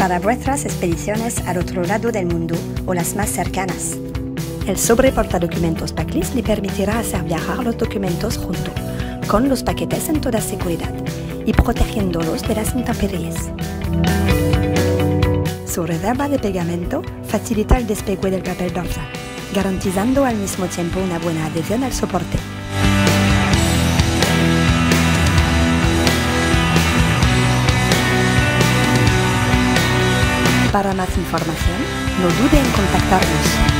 para vuestras expediciones al otro lado del mundo o las más cercanas. El sobreportadocumentos Packlist le permitirá hacer viajar los documentos junto con los paquetes en toda seguridad y protegiéndolos de las intempéries. Su reserva de pegamento facilita el despegue del papel dorsal, garantizando al mismo tiempo una buena adhesión al soporte. Para más información, no dude en contactarnos.